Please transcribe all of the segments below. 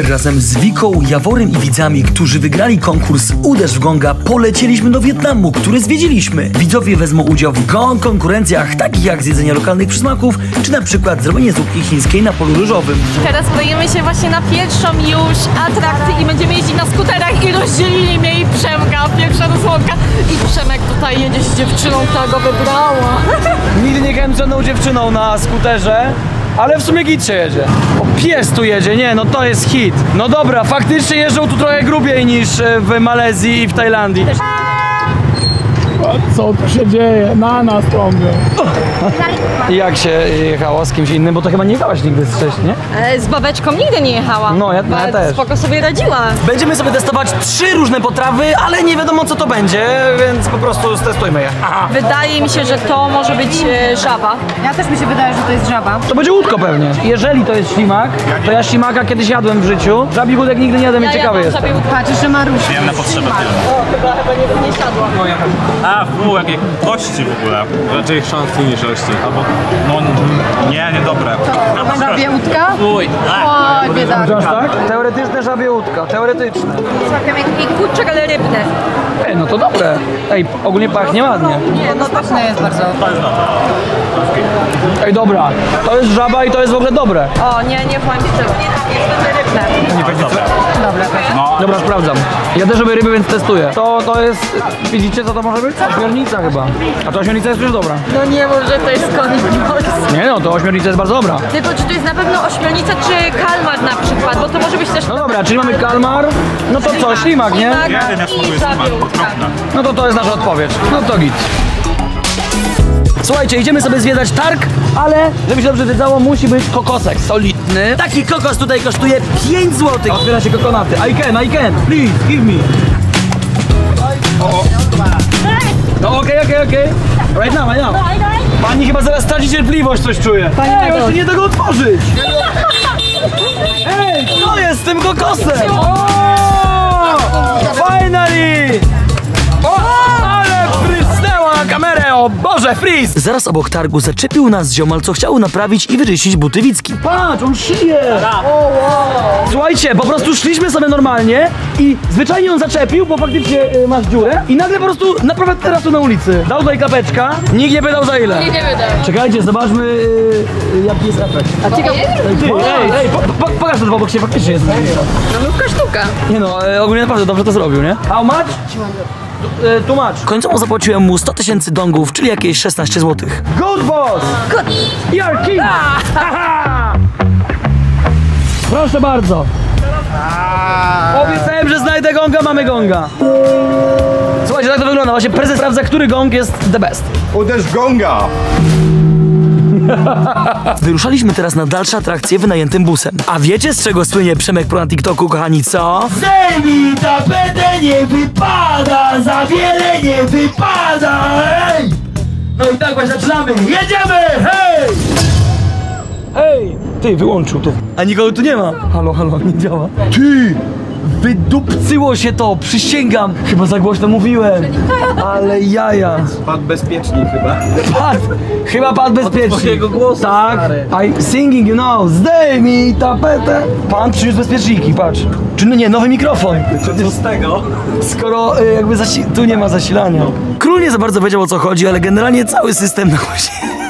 Razem z Wiką, Jaworem i widzami, którzy wygrali konkurs Uderz w gonga, polecieliśmy do Wietnamu, który zwiedziliśmy. Widzowie wezmą udział w gong konkurencjach takich jak zjedzenie lokalnych przysmaków, czy na przykład zrobienie zupki chińskiej na polu ryżowym. Teraz boimy się właśnie na pierwszą już atrakcję i będziemy jeździć na skuterach i rozdzielili mnie i Przemka, pierwsza dosłowka. I Przemek tutaj jedzie z dziewczyną, która go wybrała. Nigdy nie jechałem z żadną dziewczyną na skuterze, ale w sumie git się jedzie. O, pies tu jedzie, nie, no to jest hit. No dobra, faktycznie jeżdżą tu trochę grubiej niż w Malezji i w Tajlandii. Co tu się dzieje? Na nas ciągle. I jak się jechało z kimś innym? Bo to chyba nie jechałaś nigdy wcześniej, nie? Z babeczką nigdy nie jechałam. No, ja też. Spoko sobie radziła. Będziemy sobie testować 3 różne potrawy, ale nie wiadomo co to będzie, więc po prostu stestujmy je. Aha. Wydaje mi się, że to może być żaba. Ja też mi się wydaje, że to jest żaba. To będzie łódko pewnie. Jeżeli to jest ślimak, to ja ślimaka kiedyś jadłem w życiu. Żabi łódek nigdy nie jadłem i ciekawy jest. Patrz, że Maruś. Miałem na potrzebę tyle. Chyba nie siadła. A, jakie kości w ogóle. Raczej chrząstki niż kości. Albo, no nie, dobre. Żabie łódka? Uj. Oj, biedak. Tak? Teoretyczne żabie łódka, teoretyczne. Smakam jak taki kurczak, ale rybne. Ej, no to dobre. Ej, ogólnie pachnie ładnie. Nie, no smaczne jest bardzo. Ej, dobra. To jest żaba i to jest w ogóle dobre. O, nie powiem ci czego. Jest rybne. Nie będzie dobre. Dobra, No, Dobra, sprawdzam. Ja też lubię ryby, więc testuję. To jest... Widzicie co to może być? Ośmiornica chyba. A to ośmiornica jest już dobra. No nie, może to jest konik morski. Nie no, to ośmiornica jest bardzo dobra. Tylko czy to jest na pewno ośmiornica czy kalmar na przykład, bo to może być też... No dobra, czyli mamy kalmar. No to co, ślimak, nie? jeden ja spróbuję smak, okropne. No to jest nasza odpowiedź. No to git. Słuchajcie, idziemy sobie zwiedzać targ, ale żeby się dobrze wiedzało, musi być kokosek solidny. Taki kokos tutaj kosztuje 5 zł. Otwiera się kokonaty. I can, please, give me. No okej. Right now. Pani chyba zaraz straci cierpliwość, coś czuje. Ej, jeszcze nie tego otworzyć. Ej, co jest z tym kokosem? O! Finally! O, ale frysnęła na kamerę, o Boże, freeze! Zaraz obok targu zaczepił nas ziomal, co chciał naprawić i wyczyścić buty Wicki. Patrz, on szyje! Słuchajcie, po prostu szliśmy sobie normalnie i zwyczajnie on zaczepił, bo faktycznie masz dziurę i nagle po prostu naprawia teraz tu na ulicy. Dał tutaj klapeczka, nikt nie pytał za ile. Nie wydał. Czekajcie, zobaczmy jaki jest efekt. A ciekawe? Ej, pokaż to, bo się faktycznie jest. No lubka sztuka. Nie no, ogólnie naprawdę dobrze to zrobił, nie? How much? Too much. Końcowo zapłaciłem mu 100 000 dongów, czyli jakieś 16 zł. Good boss! Good! You're king! Proszę bardzo. Obiecałem, że znajdę gonga, mamy gonga. Słuchajcie, tak to wygląda. Właśnie prezes sprawdza, który gong jest the best. Uderz gonga! Wyruszaliśmy teraz na dalsze atrakcje wynajętym busem. A wiecie z czego słynie Przemek Pro na TikToku, kochani, co? Zemi tapetę nie wypada, za wiele nie wypada, hej! No i tak właśnie zaczynamy, jedziemy, hej! Hej! Ty, wyłączył to. A nikogo tu nie ma. Halo, nie działa. Ty! Wydupcyło się to, przysięgam. Chyba za głośno mówiłem. Ale jaja. Padł bezpiecznik chyba. Chyba padł bezpiecznie. Twojego głosu, tak. stary. I singing, you know. Zdejmij tapetę. Pan przyniósł bezpieczniki, patrz. Czy no nie, nowy mikrofon. Co z tego? Skoro jakby tu nie ma zasilania. Król nie za bardzo wiedział o co chodzi, ale generalnie cały system nagłośnienia...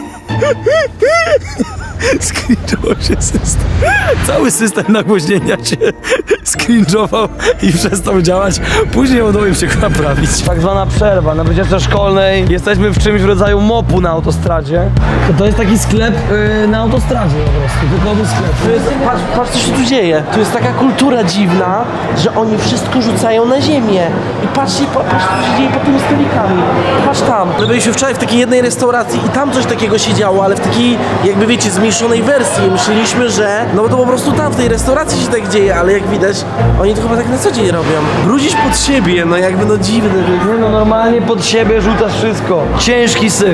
Skringował się system. Cały system nagłośnienia się skringował i przestał działać. Później udało im się go naprawić. Tak zwana przerwa na wycieczce szkolnej. Jesteśmy w czymś w rodzaju mopu na autostradzie. To jest taki sklep na autostradzie po prostu, typowy sklep. Patrz co się tu dzieje. Tu jest taka kultura dziwna, że oni wszystko rzucają na ziemię. I patrz co się dzieje pod tymi stolikami. Patrz tam. My byliśmy wczoraj w takiej jednej restauracji i tam coś takiego się działo, ale w takiej, jakby wiecie, zmniejszonej wersji. Myśleliśmy, że no bo to po prostu tam w tej restauracji się tak dzieje, ale jak widać, oni to chyba tak na co dzień robią. Brudzisz pod siebie, no jakby no dziwne. Nie no, normalnie pod siebie rzucasz wszystko. Ciężki syf.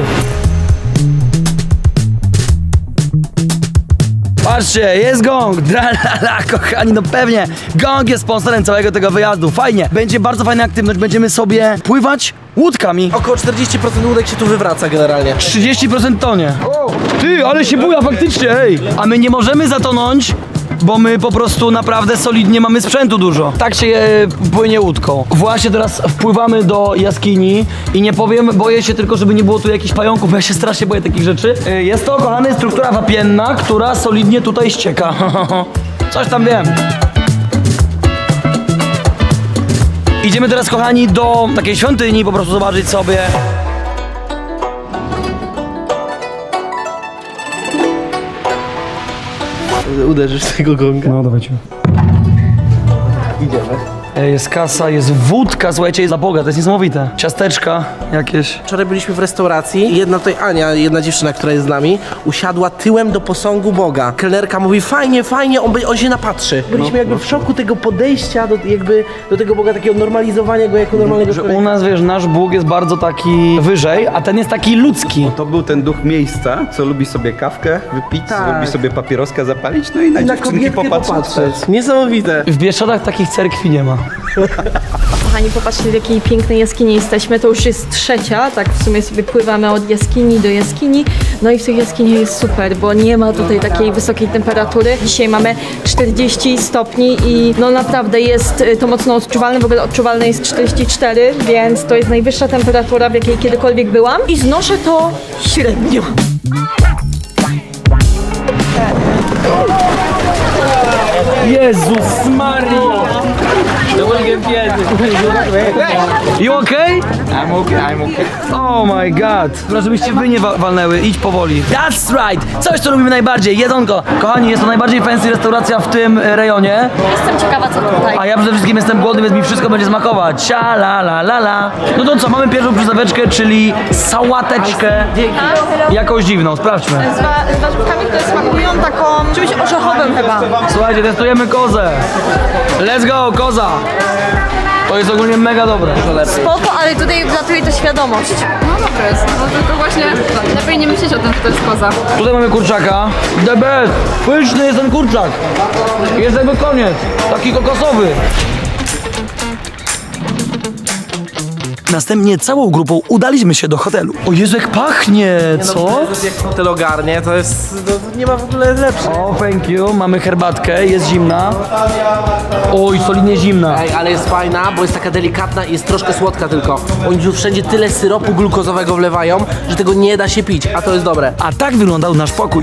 Patrzcie, jest gong, dralala, kochani, no pewnie. Gong jest sponsorem całego tego wyjazdu, fajnie. Będzie bardzo fajna aktywność, będziemy sobie pływać łódkami. Około 40% łódek się tu wywraca generalnie. 30% tonie. Ty, ale się buja faktycznie, ej. A my nie możemy zatonąć, bo my po prostu naprawdę solidnie mamy sprzętu dużo. Tak się płynie łódką. Właśnie teraz wpływamy do jaskini i nie powiem, boję się tylko, żeby nie było tu jakichś pająków, bo ja się strasznie boję takich rzeczy. Jest to, kochany, struktura wapienna, która solidnie tutaj ścieka. Coś tam wiem. Idziemy teraz, kochani, do takiej świątyni, po prostu zobaczyć sobie. Uderzysz tego gonga? No, dawajcie. Idziemy. Jest kasa, jest wódka, słuchajcie, jest za Boga, to jest niesamowite. Ciasteczka jakieś. Wczoraj byliśmy w restauracji i jedna tutaj Ania, jedna dziewczyna, która jest z nami, usiadła tyłem do posągu Boga. Kelnerka mówi, fajnie, fajnie, on się napatrzy. Byliśmy jakby w szoku tego podejścia do tego Boga, takiego normalizowania go jako normalnego Że człowieka. u nas, wiesz, nasz Bóg jest bardzo taki wyżej, a ten jest taki ludzki. To był ten duch miejsca, co lubi sobie kawkę wypić, Tak. lubi sobie papieroska zapalić, no i na dziewczynki kobietkę popatrzeć. Niesamowite. W Bieszczadach takich cerkwi nie ma. Kochani, popatrzcie, w jakiej pięknej jaskini jesteśmy. To już jest trzecia, tak w sumie sobie pływamy od jaskini do jaskini. No i w tych jaskiniach jest super, bo nie ma tutaj takiej wysokiej temperatury. Dzisiaj mamy 40 stopni i no naprawdę jest to mocno odczuwalne. W ogóle odczuwalne jest 44, więc to jest najwyższa temperatura, w jakiej kiedykolwiek byłam. I znoszę to średnio. Jezus Maria! You okay? I'm okay. Oh my god. Dobra, żebyście wy nie walnęły, idź powoli. That's right! Coś, co lubimy najbardziej, jedzonko. Kochani, jest to najbardziej fancy restauracja w tym rejonie. Jestem ciekawa, co tutaj. A ja przede wszystkim jestem głodny, więc mi wszystko będzie smakować. Cia la la la la. No to co, mamy pierwszą przystaweczkę, czyli sałateczkę. Jakąś dziwną, sprawdźmy. Z warzywkami, które smakują taką czymś orzechowym chyba. Słuchajcie, testujemy kozę. Let's go, koza. To jest ogólnie mega dobre. Spoko, ale tutaj wlatuje to świadomość. No dobre jest, no tylko właśnie lepiej nie myśleć o tym, że to jest koza. Tutaj mamy kurczaka. The best. Pyszny jest ten kurczak. Jest jakby koniec. Taki kokosowy. Następnie całą grupą udaliśmy się do hotelu. O Jezu, jak pachnie, co? Jak hotel ogarnie, to jest, nie ma w ogóle lepsze. O, thank you. Mamy herbatkę, jest zimna. Oj, solidnie zimna. Ej, ale jest fajna, bo jest taka delikatna i jest troszkę słodka tylko. Oni tu wszędzie tyle syropu glukozowego wlewają, że tego nie da się pić, a to jest dobre. A tak wyglądał nasz pokój.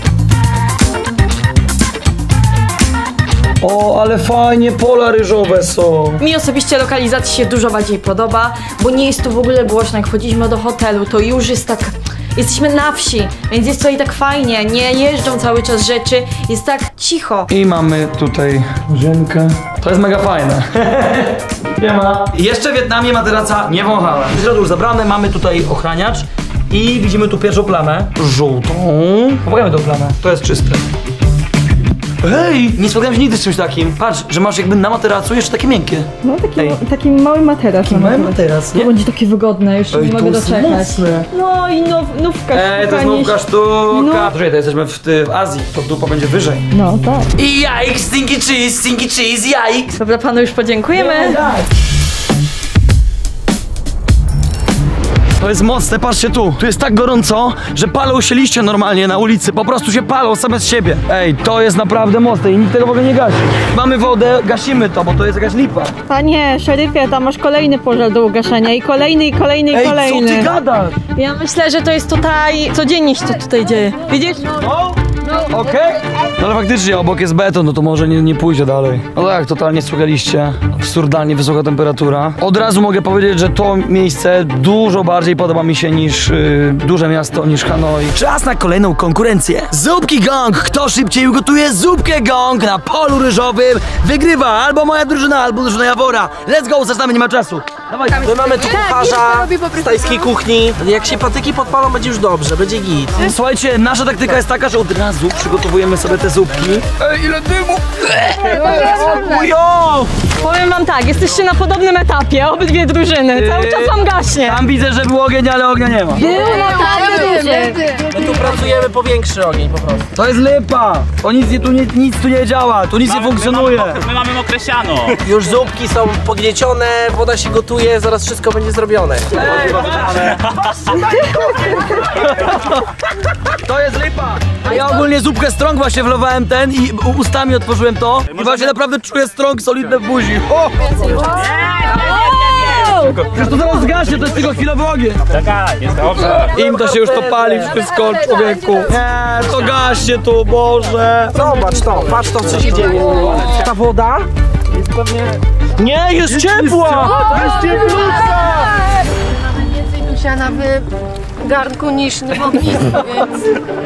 O, ale fajnie, pola ryżowe są. Mi osobiście lokalizacja się dużo bardziej podoba, bo nie jest tu w ogóle głośno. Jak wchodziliśmy do hotelu, to już jest tak... Jesteśmy na wsi, więc jest tutaj tak fajnie, nie jeżdżą cały czas rzeczy, jest tak cicho. I mamy tutaj łazienkę. To jest mega fajne. Nie ma. Jeszcze w Wietnamie materaca nie wąchałem. Jest już zabrane, mamy tutaj ochraniacz i widzimy tu pierwszą plamę. Żółtą. Pokażemy tą plamę, to jest czyste. Hej! Nie spotkałem się nigdy z czymś takim. Patrz, że masz jakby na materacu jeszcze takie miękkie. No taki mały materac. Mały materac, nie? To będzie takie wygodne, już nie mogę doczekać. Mocne. No i nówka. To jest nówka sztuka. Słuchaj, to jesteśmy w Azji, to dupa będzie wyżej. No tak. I jajk, stinky cheese, jajk. Dobra, panu już podziękujemy. To jest mocne, patrzcie tu. Tu jest tak gorąco, że palą się liście normalnie na ulicy. Po prostu się palą same z siebie. Ej, to jest naprawdę mocne i nikt tego w ogóle nie gasi. Mamy wodę, gasimy to, bo to jest jakaś lipa. Panie szeryfie, tam masz kolejny pożar do ugaszenia i kolejny, i kolejny, i Ej, kolejny. co ty gadasz? Ja myślę, że to jest tutaj codziennie się to tutaj dzieje. Widzisz? No? Okej? No ale faktycznie obok jest beton, no to może nie pójdzie dalej. No tak, totalnie słuchaliście. Absurdalnie wysoka temperatura. Od razu mogę powiedzieć, że to miejsce dużo bardziej podoba mi się niż duże miasto, niż Hanoi. Czas na kolejną konkurencję. Zupki gong! Kto szybciej ugotuje zupkę gong na polu ryżowym, wygrywa albo moja drużyna, albo drużyna Jawora. Let's go, zaczynamy, nie ma czasu. Dawaj. My mamy tu kucharza z tajskiej kuchni. Jak się patyki podpalą, będzie już dobrze, będzie git. Słuchajcie, nasza taktyka jest taka, że od razu przygotowujemy sobie te zupki. Ej, ile dymu! Ujo! Powiem wam tak, jesteście na podobnym etapie, obydwie drużyny. Cały czas wam gaśnie. Tam widzę, że był ogień, ale ognia nie ma. Był naprawdę duży. My tu pracujemy po większy ogień po prostu. To jest lipa. To nic tu nie działa, tu nic nie funkcjonuje. My mamy mokre siano. Już zupki są pogniecione, woda się gotuje, zaraz wszystko będzie zrobione. To jest lipa. A ja ogólnie zupkę strąg właśnie wlewałem ten i ustami otworzyłem to. I właśnie naprawdę czuję strąg solidny w buzi. O! Przecież to zaraz zgaśnie, to jest tylko chwilowy ogień. Czekaj, jest dobrze. Im to się już to pali wszystko, człowieku. Nie, to gaśnie tu, Boże. Zobacz to, patrz to, co się dzieje. Ta woda jest pewnie... Nie, jest ciepła! Jest cieplutka! Mamy więcej dusiana w garnku niż w ognisku, więc...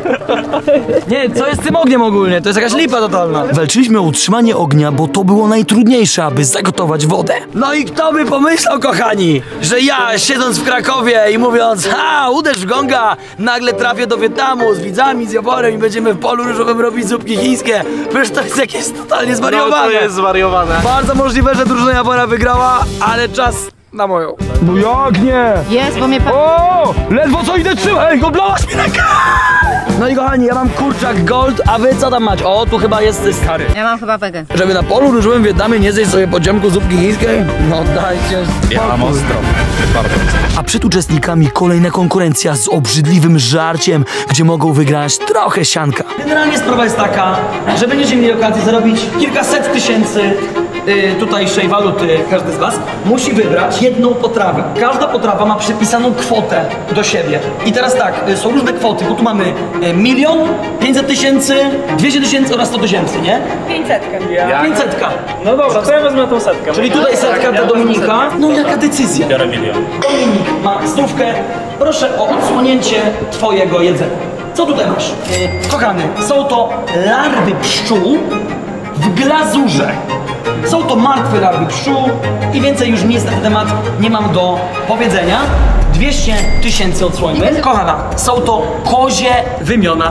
Nie, co jest z tym ogniem ogólnie? To jest jakaś lipa totalna. Walczyliśmy o utrzymanie ognia, bo to było najtrudniejsze, aby zagotować wodę. No i kto by pomyślał, kochani, że ja, siedząc w Krakowie i mówiąc, uderz w gonga, nagle trafię do Wietnamu z widzami, z Jaworem i będziemy w polu ryżowym robić zupki chińskie. Przecież to jest jakieś totalnie zwariowane. No to jest zwariowane. Bardzo możliwe, że drużyna Jawora wygrała, ale czas na moją. No jak nie? Jest, bo mnie O! Ledwo co idę trzymać! Ej, oblałaś mi rękę! No i kochani, ja mam kurczak gold, a wy co tam macie? O, tu chyba jest kary. Ja mam chyba wegę. Żeby na polu ryżowym w Wietnamie nie zjeść sobie podziemku zupki chińskiej? No dajcie spokój. Ja mam ostro. Bardzo ostro. A przed uczestnikami kolejna konkurencja z obrzydliwym żarciem, gdzie mogą wygrać trochę sianka. Generalnie sprawa jest taka, że będziecie mieli okazję zarobić kilkaset tysięcy tutejszej waluty. Każdy z was musi wybrać jedną potrawę. Każda potrawa ma przypisaną kwotę do siebie. I teraz tak, są różne kwoty, bo tu mamy 1 500 000, 200 000 oraz 100 000, nie? 500. 500. No dobra, to ja wezmę tą setkę. Czyli tutaj setka dla Dominika. No jaka decyzja? Biorę 1 000 000. Dominik ma stówkę. Proszę o odsłonięcie twojego jedzenia. Co tutaj masz? Kochany, są to larwy pszczół w glazurze. Są to martwe larwy pszczół i więcej już nic na ten temat nie mam do powiedzenia. 200 000 odsłońmy. Kochana, są to kozie wymiona.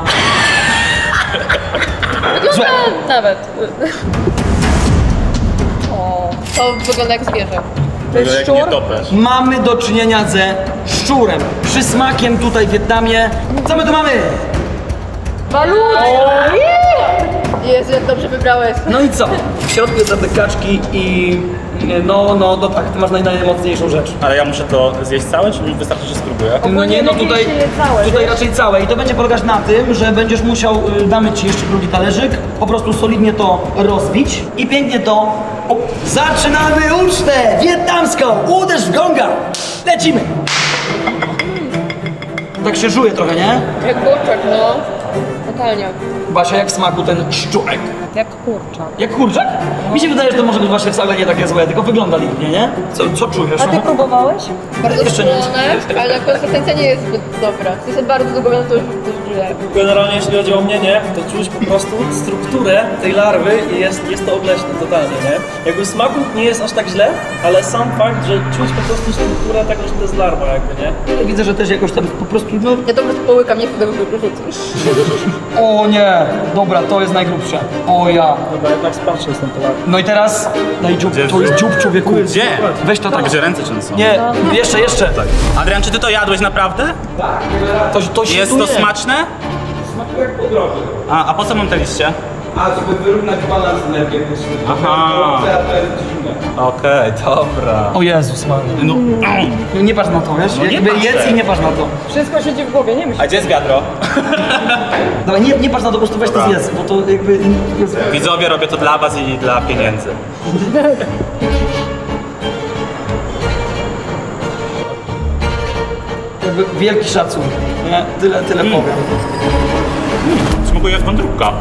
Złe. Nawet. O, to wygląda jak zwierzę. To jest szczur? Mamy do czynienia ze szczurem. Przysmakiem tutaj w Wietnamie. Co my tu mamy? Walutka! Jezu, jak dobrze wybrałeś. No i co? W środku jest te kaczki i no tak, ty masz najmocniejszą rzecz. Ale ja muszę to zjeść całe, czy mi wystarczy, że spróbuję? No nie, no tutaj raczej całe i to będzie polegać na tym, że będziesz musiał, damy ci jeszcze drugi talerzyk, po prostu solidnie to rozbić i pięknie to... Zaczynamy ucztę wietnamską! Uderz w gonga! Lecimy! Tak się żuje trochę, nie? Jak kurczak, no. Totalnie. Basia, jak w smaku ten szczurek? Jak kurczak. Jak kurczak? Mi się wydaje, że to może być właśnie wcale nie takie złe, tylko wygląda licznie, nie? Co czujesz? A ty próbowałeś? Bardzo Jeszcze nie. słone, ale konsystencja nie jest zbyt dobra. W sensie bardzo długo będę to już źle. Generalnie jeśli chodzi o mnie, nie, to czuć po prostu strukturę tej larwy i jest to obleśne totalnie, nie? Jakby smaku nie jest aż tak źle, ale sam fakt, że czuć po prostu strukturę tego, że to jest larwa jakby, nie? Ja widzę, że też jakoś tam po prostu, no... Ja to po prostu połykam, nie chcę tego wyrzucić. O nie! Dobra, to jest najgrubsze. O ja. Dobra, jednak spatrzę jestem to larwy. No i teraz... Daj dziób, to jest dziób, człowieku. Gdzie? Weź to tak. Gdzie ręce często? Nie, jeszcze. Tak. Adrian, czy ty to jadłeś naprawdę? To się Jest tu to je. smaczne? Smakuje jak po drodze. A po co mam te liście? A, żeby wyrównać balans energetyczny. Aha. To jest dziwne. Okej, dobra. O Jezus Maria. No. Nie patrz na to, wiesz? No nie Jakby patrzę. jedz i nie patrz na to. Wszystko siedzi w głowie, nie myśl. A gdzie jest wiadro? Dawaj, nie patrz na to, po prostu weź to Dobra. zjedz, bo to jakby... Jest... Widzowie, robię to dla was i dla pieniędzy. Jakby wielki szacun. Nie? Tyle powiem. Smakuje jak wątróbka.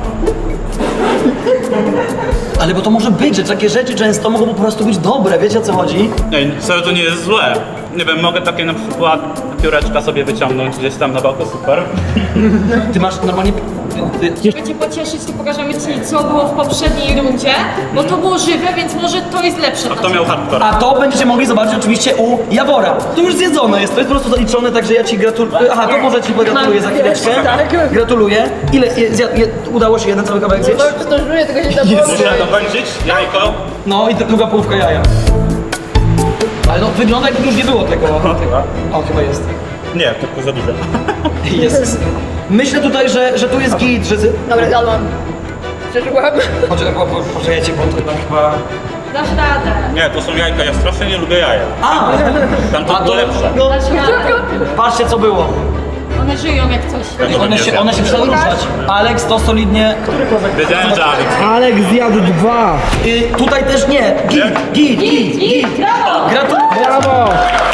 Ale bo to może być, że takie rzeczy często mogą po prostu być dobre, wiecie o co chodzi? Ej, serio to nie jest złe. Nie wiem, mogę takie na przykład pióreczka sobie wyciągnąć gdzieś tam na boku, super. Ty masz normalnie Żeby cię pocieszyć, to pokażemy ci, co było w poprzedniej rundzie, bo to było żywe, więc może to jest lepsze. Kto miał hardcore? A to będziecie mogli zobaczyć oczywiście u Jawora. To już zjedzone jest, to jest po prostu zaliczone, także ja ci gratuluję. Aha, to może ci pogratuluję za chwileczkę. Gratuluję. Ile? Udało się jeden cały kawałek zjeść? To żuję, tylko się tam Muszę dokończyć, jajko. No i druga połówka jaja. Ale no wygląda jakby już nie było tego. O, chyba jest. Nie, tylko za duże. Jest. Myślę tutaj, że tu jest git, że... Dobra, jadłam. Przeżyłam. Poczekajcie, bo to tam chyba... Dasz radę. Nie, to są jajka, ja strasznie nie lubię jaja. A! Tam to było lepsze. No, Dasz radę. patrzcie co było. One żyją jak coś. One się przestaną ruszać. Alex to solidnie... Wiedziałem, że Alex. Alek zjadł 2. Tutaj też nie. Git. Brawo! Gratuluję. Brawo!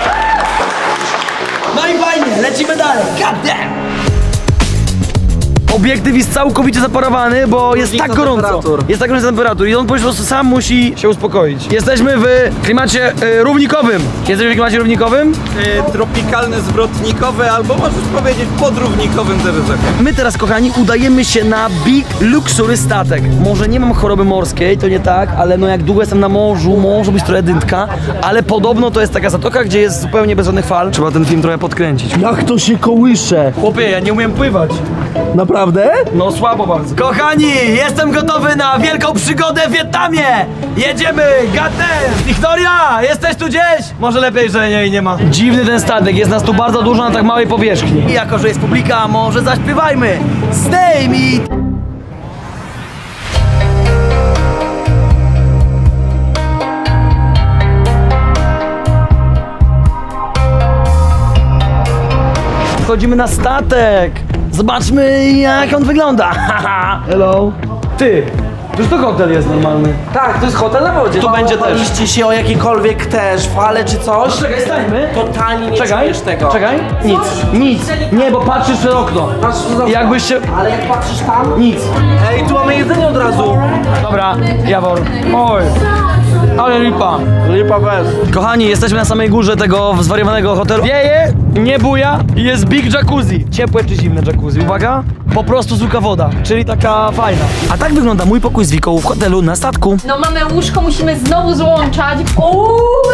No i fajnie, lecimy dalej. God damn! Obiektyw jest całkowicie zaparowany, bo jest tak gorąco. temperatur. Jest tak gorąco temperatur i on po prostu sam musi się uspokoić. Jesteśmy w klimacie równikowym. Jesteśmy w klimacie równikowym? Tropikalny, zwrotnikowy, albo możesz powiedzieć podrównikowym też jest okej. My teraz, kochani, udajemy się na Big Luxury statek. Może nie mam choroby morskiej, to nie tak, ale no jak długo jestem na morzu, może być trochę dyntka, ale podobno to jest taka zatoka, gdzie jest zupełnie bez żadnych fal. Trzeba ten film trochę podkręcić. Jak to się kołysze? Chłopie, ja nie umiem pływać. Naprawdę? No słabo bardzo. Kochani, jestem gotowy na wielką przygodę w Wietnamie! Jedziemy! Gatem! Wiktoria, jesteś tu gdzieś? Może lepiej, że jej nie ma. Dziwny ten statek, jest nas tu bardzo dużo na tak małej powierzchni. I jako, że jest publika, może zaśpiewajmy! Stay me! Wchodzimy na statek! Zobaczmy, jak on wygląda! Hello! Ty! Już to hotel jest normalny. Tak, to jest hotel na wodzie. Tu będzie też. Baliście się o jakikolwiek też fale czy coś? No czekaj, stańmy! Totalnie nie czujesz tego. Czekaj, nic, nie, bo patrzysz przez okno. Jakbyś się... Ale jak patrzysz tam? Nic. Ej, tu mamy jedzenie od razu. Dobra, Jawor. Oj, ale lipa. Lipa bez. Kochani, jesteśmy na samej górze tego zwariowanego hotelu. Wieje, nie buja i jest big jacuzzi. Ciepłe czy zimne jacuzzi? Uwaga, po prostu zwykła woda, czyli taka fajna. A tak wygląda mój pokój z Wiką w hotelu na statku. No mamy łóżko, musimy znowu złączać. O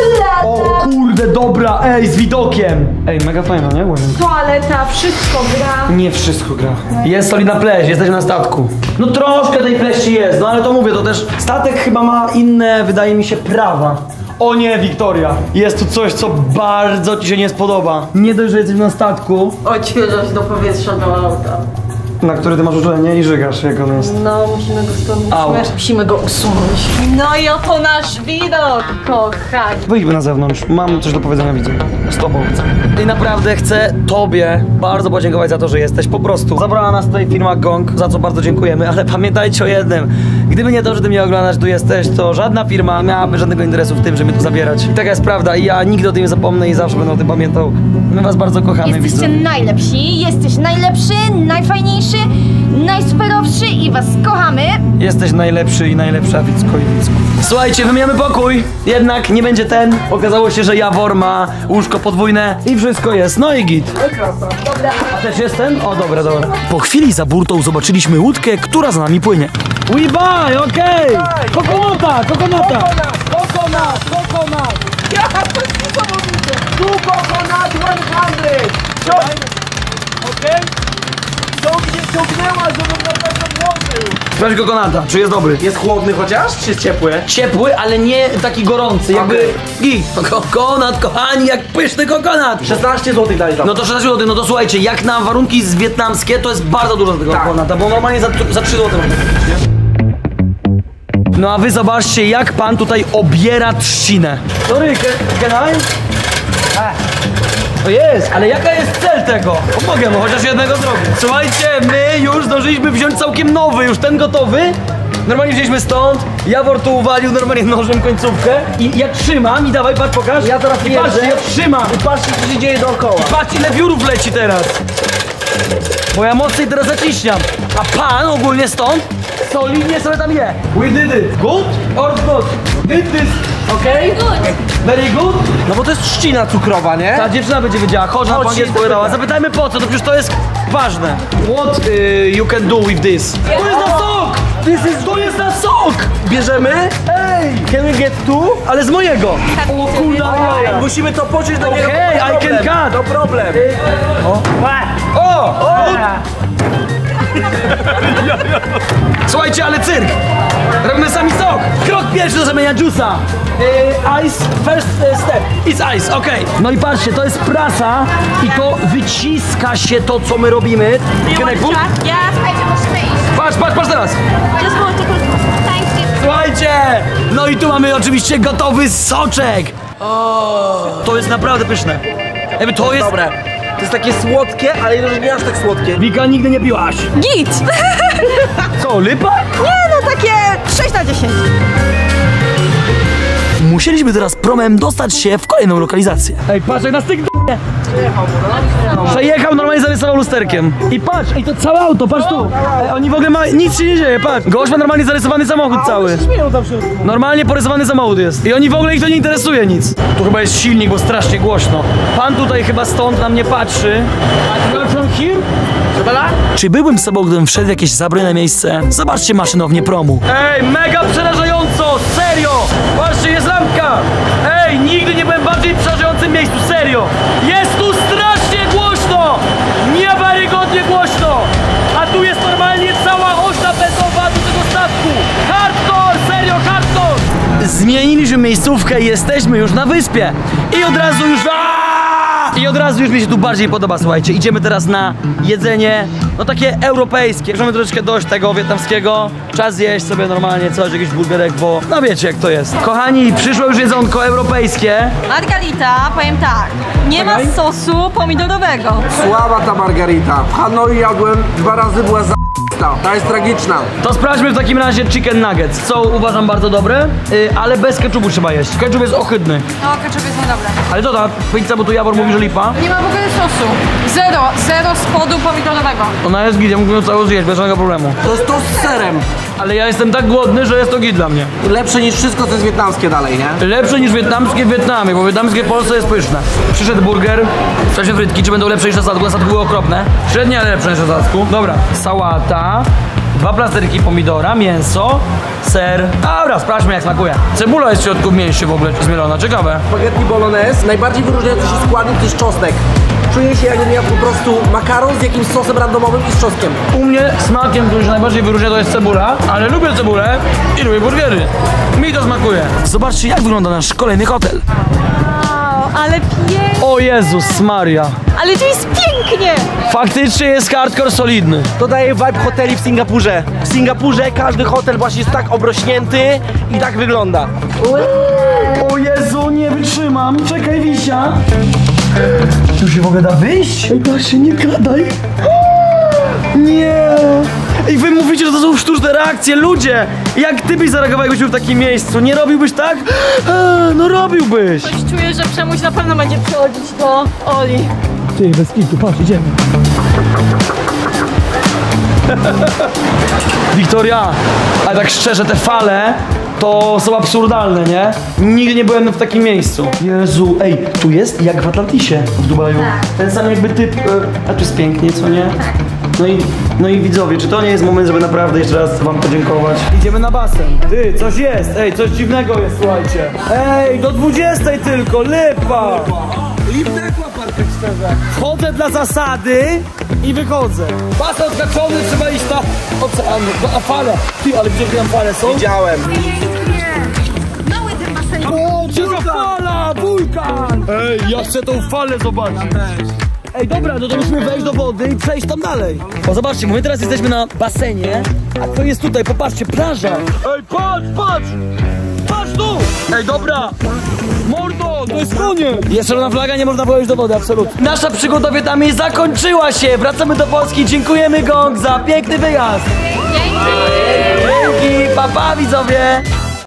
Kurde, dobra, ej, z widokiem. Ej, mega fajna, nie? toaleta, wszystko gra. Nie wszystko gra. Jest solidna pleść, jesteśmy na statku. No troszkę tej pleści jest, no ale to mówię, to też statek chyba ma inne, wydaje mi się, prawa. O nie, Wiktoria, jest tu coś, co bardzo ci się nie spodoba. Nie dość, że jesteśmy na statku, Odświeżać do powietrza do auta. na który ty masz uczulenie i żygasz, jak on jest. No, musimy go stąd Au. musimy go usunąć. No i oto nasz widok, kochani. Wyjdźmy na zewnątrz, mam coś do powiedzenia widzom. Z tobą chcę. I naprawdę chcę tobie bardzo podziękować za to, że jesteś. Po prostu zabrała nas tutaj firma Gong, za co bardzo dziękujemy, ale pamiętajcie o jednym. Gdyby nie to, że ty mnie oglądasz, tu jesteś, to żadna firma nie miałaby żadnego interesu w tym, żeby tu zabierać. I taka jest prawda i ja nigdy o tym nie zapomnę i zawsze będę o tym pamiętał. My was bardzo kochamy, Jesteście widzowie. najlepsi, jesteś najlepszy, najfajniejszy, najsuperowszy i was kochamy. Jesteś najlepszy i najlepsza, Wicko i Wicku. Słuchajcie, wymieniamy pokój, jednak nie będzie ten. Okazało się, że Jawor ma łóżko podwójne i wszystko jest, no i git. A też jest ten? O, dobra. Po chwili za burtą zobaczyliśmy łódkę, która za nami płynie. We buy, okej! Kokonata! Ja, to jest niesamowite. Tu coconut 100. Okej? Ciągnęła, żebym na pewno włożył. Sprawdź kokonata, czy jest dobry? Jest chłodny chociaż, czy jest ciepły? Ciepły, ale nie taki gorący, jakby git. Kokonat, kochani, jak pyszny kokonat! 16 zł dali tam. No to 16 zł, no to słuchajcie, jak na warunki z wietnamskie, to jest bardzo dużo tego kokonata, bo normalnie za 3 zł można kupić, nie? No a wy zobaczcie, jak pan tutaj obiera trzcinę. Sorry, can I? To jest, ale jaka jest cel tego? Pomogę mu, chociaż jednego zrobię. Słuchajcie, my już zdążyliśmy wziąć całkiem nowy, już ten gotowy. Normalnie wzięliśmy stąd, Jawor tu uwalił normalnie nożem końcówkę i ja trzymam i dawaj, patrz, pokaż. Ja teraz I patrzcie, ja trzymam. I patrzcie, co się dzieje dookoła. I patrz, ile wiórów leci teraz. Bo ja mocniej teraz zaciśniam. A pan ogólnie stąd solidnie sobie tam je. We did it. Good or good? Eat this, okej? Very good? No bo to jest trzcina cukrowa, nie? Ta dziewczyna będzie wiedziała, chodź na po angielsku powiedziała. Zapytajmy po co, to przecież to jest ważne. What you can do with this? To jest na sok! To jest na sok! Bierzemy? Ej! Can we get two? Ale z mojego! O kurde, Musimy to poczuć do niego. Okej, I can cut! No problem. O! Słuchajcie, ale cyrk! Robimy sami sok! Krok pierwszy do zrobienia juice'a! Ice, first step. It's ice, okej. No i patrzcie, to jest prasa i to wyciska się to, co my robimy. Keneku? Ja, słuchajcie, musimy iść. Patrz teraz! Just go to Słuchajcie! No i tu mamy oczywiście gotowy soczek! To jest naprawdę pyszne. Jakby to jest... Dobre. To jest takie słodkie, ale jednocześnie nie aż tak słodkie. Wika, nigdy nie piłaś. Git! Co, lipa? Nie no, takie 6 na 10. Musieliśmy teraz promem dostać się w kolejną lokalizację. Ej, patrz jak nas tyk przejechał, normalnie zarysował lusterkiem. I patrz, ej, to całe auto, patrz tu. Ej, oni w ogóle nic się nie dzieje, patrz. Gość ma normalnie zarysowany samochód cały. Normalnie porysowany samochód jest. I oni w ogóle ich to nie interesuje nic. Tu chyba jest silnik, bo strasznie głośno. Pan tutaj chyba stąd na mnie patrzy. Czy byłbym sobą, gdybym wszedł w jakieś zabrane miejsce? Zobaczcie maszynownię promu. Ej, mega przerażająco, serio! Patrzcie, jest lampka! Ej, nigdy nie byłem w bardziej przerażającym miejscu, serio! Jest tu strasznie głośno! Niewiarygodnie głośno! A tu jest normalnie cała oś napędowa do tego statku! Hardcore, serio, hardcore! Zmieniliśmy miejscówkę i jesteśmy już na wyspie. I od razu już mi się tu bardziej podoba, słuchajcie. Idziemy teraz na jedzenie, no takie europejskie. Możemy troszeczkę dość tego wietnamskiego. Czas zjeść sobie normalnie coś, jakiś burgerek, bo no wiecie jak to jest. Kochani, przyszło już jedzonko europejskie. Margarita, powiem tak, nie ma sosu pomidorowego. Słaba ta margarita. W Hanoi jadłem, 2 razy była za... Ta jest tragiczna. To sprawdźmy w takim razie chicken nuggets, co uważam bardzo dobre, ale bez ketchupu trzeba jeść. Ketchup jest ohydny. No, ketchup jest niedobry. Ale to ta pizza, bo tu Jawor mówi, że lipa. Nie ma w ogóle sosu. Zero spodu pomidorowego. Ona jest git, ja mógłbym ją całą zjeść, bez żadnego problemu. To jest to z serem. Ale ja jestem tak głodny, że jest to git dla mnie. Lepsze niż wszystko, co jest wietnamskie dalej, nie? Lepsze niż wietnamskie w Wietnamie, bo wietnamskie w Polsce jest pyszne. Przyszedł burger, sprawdźmy frytki, czy będą lepsze niż na statku. Na statku były okropne. Średnie, ale lepsze niż na statku. Dobra, sałata, 2 plasterki pomidora, mięso, ser. Dobra, sprawdźmy jak smakuje. Cebula jest w środku mniejszy w ogóle, zmielona, ciekawe. Spaghetti bolognese. Najbardziej wyróżniający się składnik to jest czosnek. Czuję się jakbym miał po prostu makaron z jakimś sosem randomowym i z czosnkiem. U mnie smakiem, który się najbardziej wyróżnia, to jest cebula, ale lubię cebulę i lubię burgery. Mi to smakuje. Zobaczcie jak wygląda nasz kolejny hotel. Wow, ale pięknie. O Jezus Maria. Ale tu jest pięknie. Faktycznie jest hardcore solidny. To daje vibe hoteli w Singapurze. W Singapurze każdy hotel właśnie jest tak obrośnięty i tak wygląda. O Jezu, nie wytrzymam. Czekaj, Wisia. Tu się w ogóle da wyjść? Ej, da się, nie gadaj. Nie. Ej, wy mówicie, że to są sztuczne reakcje. Ludzie, jak ty byś zareagował, jakbyś był w takim miejscu? Nie robiłbyś tak? No robiłbyś. Coś czuję, że Przemuś na pewno będzie przychodzić do Oli. Ty, bez kitu, patrz, idziemy. Wiktoria, ale tak szczerze, te fale to są absurdalne, nie? Nigdy nie byłem w takim miejscu. Jezu, ej, tu jest jak w Atlantisie w Dubaju. Ten sam jakby typ, a tu jest pięknie, co nie? No i widzowie, czy to nie jest moment, żeby naprawdę jeszcze raz wam podziękować? Idziemy na basen. Ty, coś jest, ej, coś dziwnego jest, słuchajcie. Ej, do 20 tylko, lipa! Lipnekła parkę szczerze. Wchodzę dla zasady i wychodzę. Basen odkaczony, trzeba iść na ocean, na falę. Ty, ale gdzie tam fale są? Widziałem. Mały ten basen. O, jaka fala, wulkan! Ej, ja chcę tą falę zobaczyć. Ej, dobra, no to musimy wejść do wody i przejść tam dalej. O, zobaczcie, my teraz jesteśmy na basenie, a co jest tutaj? Popatrzcie, plaża. Ej, patrz, patrz! Patrz tu! Ej, dobra! Mordo, to jest koniec! Jest czerwona flaga, nie można wejść do wody, absolutnie. Nasza przygoda w Wietnamie zakończyła się. Wracamy do Polski. Dziękujemy, Gong, za piękny wyjazd. Dzięki! Pa, pa, widzowie!